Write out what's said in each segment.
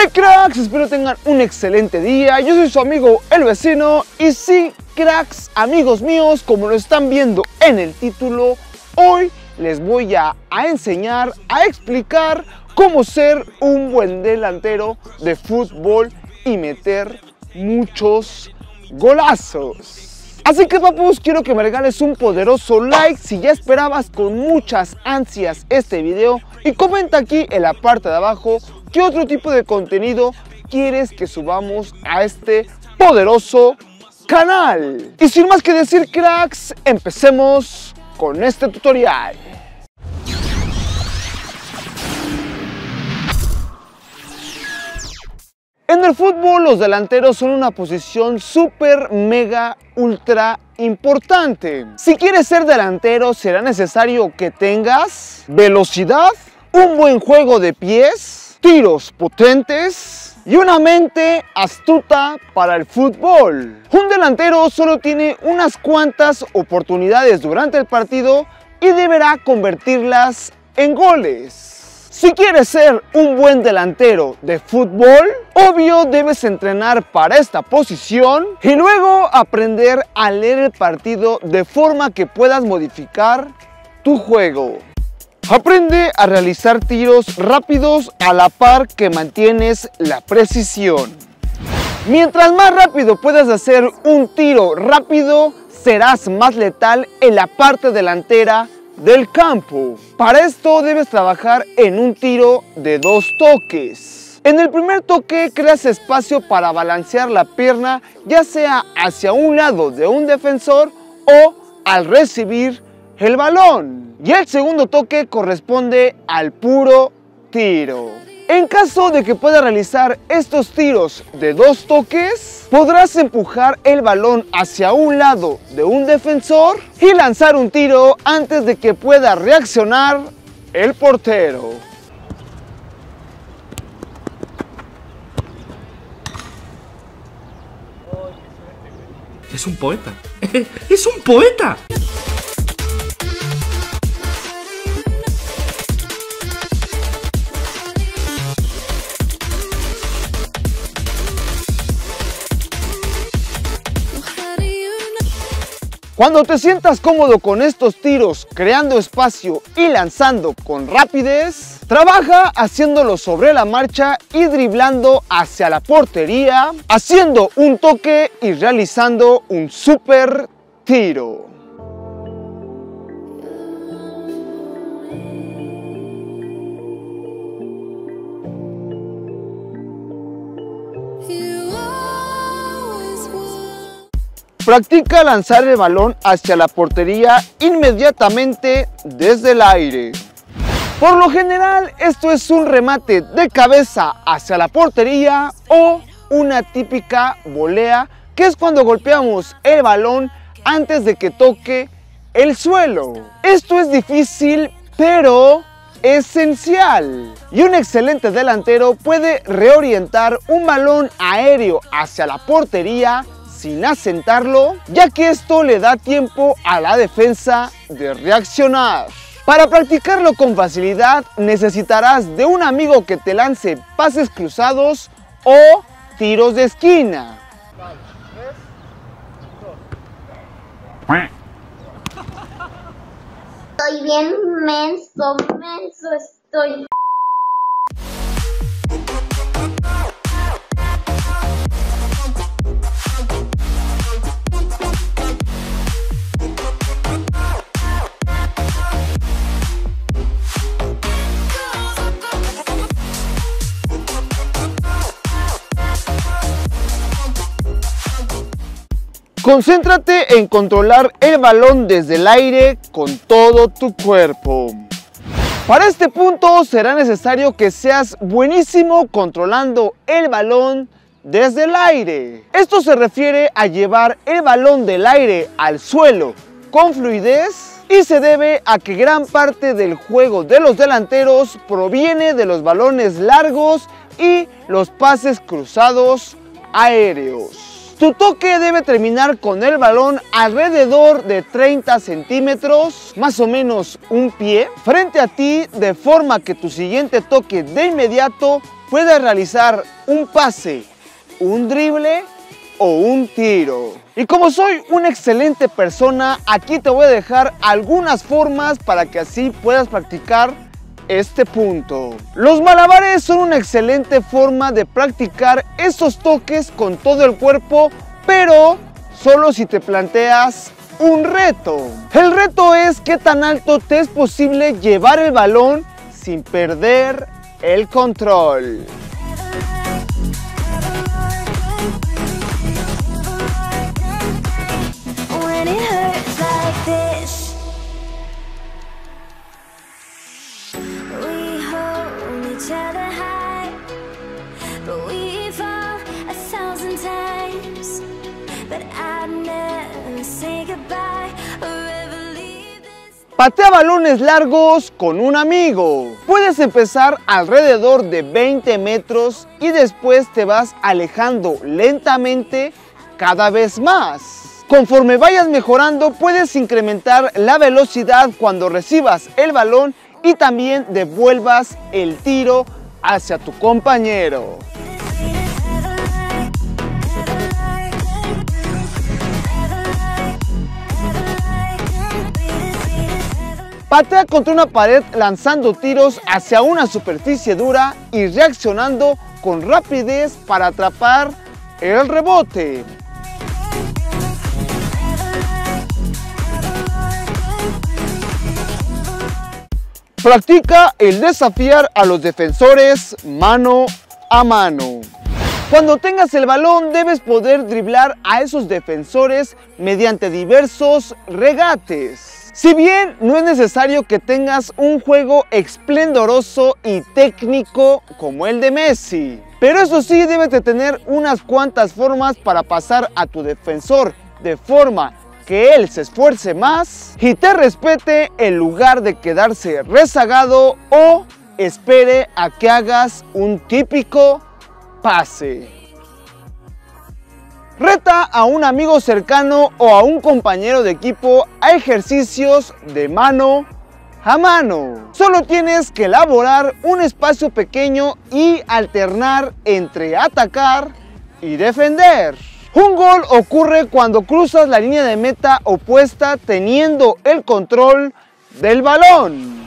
Hey cracks, espero tengan un excelente día. Yo soy su amigo el vecino y sí, cracks, amigos míos, como lo están viendo en el título, hoy les voy a enseñar, a explicar cómo ser un buen delantero de fútbol y meter muchos golazos. Así que papus, quiero que me regales un poderoso like si ya esperabas con muchas ansias este video y comenta aquí en la parte de abajo qué otro tipo de contenido quieres que subamos a este poderoso canal. Y sin más que decir cracks, empecemos con este tutorial. En el fútbol los delanteros son una posición súper, mega, ultra importante. Si quieres ser delantero será necesario que tengas velocidad, un buen juego de pies, tiros potentes y una mente astuta para el fútbol. Un delantero solo tiene unas cuantas oportunidades durante el partido y deberá convertirlas en goles. Si quieres ser un buen delantero de fútbol, obvio debes entrenar para esta posición y luego aprender a leer el partido de forma que puedas modificar tu juego. Aprende a realizar tiros rápidos a la par que mantienes la precisión. Mientras más rápido puedas hacer un tiro rápido, serás más letal en la parte delantera del campo. Para esto debes trabajar en un tiro de 2 toques. En el primer toque creas espacio para balancear la pierna, ya sea hacia un lado de un defensor o al recibir el balón. Y el segundo toque corresponde al puro tiro. En caso de que puedas realizar estos tiros de 2 toques, podrás empujar el balón hacia un lado de un defensor y lanzar un tiro antes de que pueda reaccionar el portero. Es un poeta. ¡Es un poeta! Cuando te sientas cómodo con estos tiros, creando espacio y lanzando con rapidez, trabaja haciéndolo sobre la marcha y driblando hacia la portería, haciendo un toque y realizando un super tiro. Practica lanzar el balón hacia la portería inmediatamente desde el aire. Por lo general, esto es un remate de cabeza hacia la portería o una típica volea, que es cuando golpeamos el balón antes de que toque el suelo. Esto es difícil, pero esencial. Y un excelente delantero puede reorientar un balón aéreo hacia la portería sin asentarlo, ya que esto le da tiempo a la defensa de reaccionar. Para practicarlo con facilidad necesitarás de un amigo que te lance pases cruzados o tiros de esquina. Estoy bien menso estoy. Concéntrate en controlar el balón desde el aire con todo tu cuerpo. Para este punto será necesario que seas buenísimo controlando el balón desde el aire. Esto se refiere a llevar el balón del aire al suelo con fluidez y se debe a que gran parte del juego de los delanteros proviene de los balones largos y los pases cruzados aéreos. Tu toque debe terminar con el balón alrededor de 30 centímetros, más o menos un pie, frente a ti, de forma que tu siguiente toque de inmediato puedes realizar un pase, un drible o un tiro. Y como soy una excelente persona, aquí te voy a dejar algunas formas para que así puedas practicar este punto. Los malabares son una excelente forma de practicar estos toques con todo el cuerpo, pero solo si te planteas un reto. El reto es qué tan alto te es posible llevar el balón sin perder el control. Patea balones largos con un amigo. Puedes empezar alrededor de 20 metros y después te vas alejando lentamente cada vez más. Conforme vayas mejorando, puedes incrementar la velocidad cuando recibas el balón y también devuelvas el tiro hacia tu compañero. Patea contra una pared lanzando tiros hacia una superficie dura y reaccionando con rapidez para atrapar el rebote. Practica el desafiar a los defensores mano a mano. Cuando tengas el balón debes poder driblar a esos defensores mediante diversos regates. Si bien no es necesario que tengas un juego esplendoroso y técnico como el de Messi, pero eso sí debes de tener unas cuantas formas para pasar a tu defensor de forma que él se esfuerce más y te respete en lugar de quedarse rezagado o espere a que hagas un típico pase. Reta a un amigo cercano o a un compañero de equipo a ejercicios de mano a mano. Solo tienes que elaborar un espacio pequeño y alternar entre atacar y defender. Un gol ocurre cuando cruzas la línea de meta opuesta teniendo el control del balón.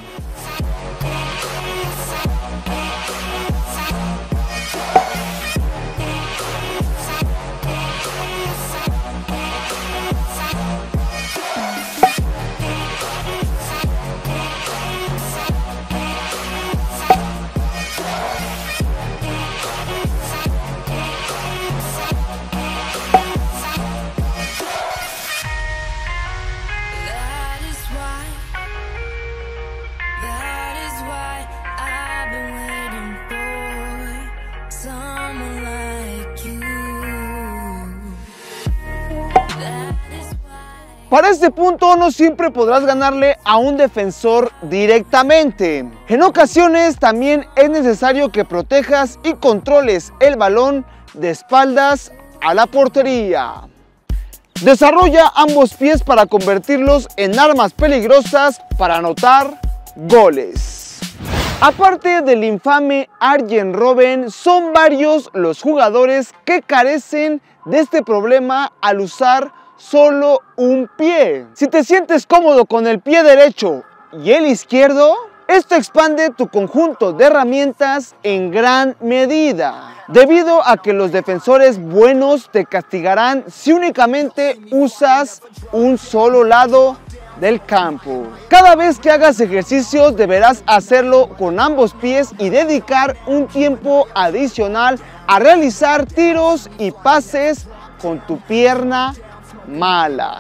Para este punto no siempre podrás ganarle a un defensor directamente. En ocasiones también es necesario que protejas y controles el balón de espaldas a la portería. Desarrolla ambos pies para convertirlos en armas peligrosas para anotar goles. Aparte del infame Arjen Robben, son varios los jugadores que carecen de este problema al usar solo un pie. Si te sientes cómodo con el pie derecho y el izquierdo, esto expande tu conjunto de herramientas en gran medida, debido a que los defensores buenos te castigarán si únicamente usas un solo lado del campo. Cada vez que hagas ejercicios deberás hacerlo con ambos pies y dedicar un tiempo adicional a realizar tiros y pases con tu pierna mala.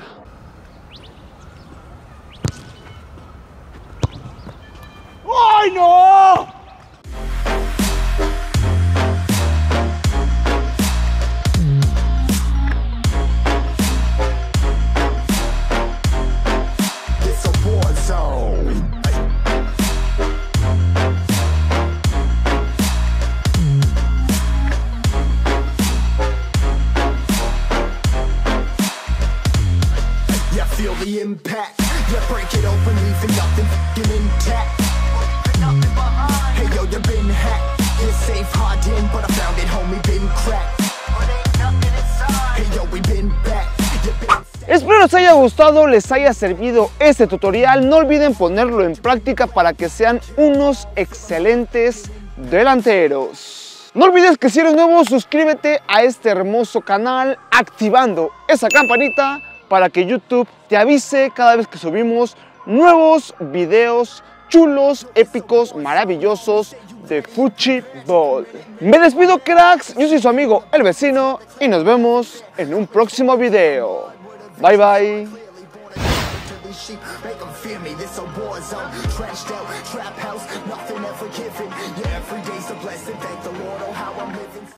¡Ay, no! Feel the impact. You break it open, leaving nothing intact. Hey yo, you been hacked. This safe hardened, but I found it, homie, been cracked. Hey yo, we been back. Espero les haya gustado, les haya servido este tutorial. No olviden ponerlo en práctica para que sean unos excelentes delanteros. No olvides que si eres nuevo, suscríbete a este hermoso canal activando esa campanita para que YouTube te avise cada vez que subimos nuevos videos chulos, épicos, maravillosos de fútbol. Me despido, cracks. Yo soy su amigo El Vecino y nos vemos en un próximo video. Bye bye. Make 'em fear me, this a war zone. Trashed out, trap house,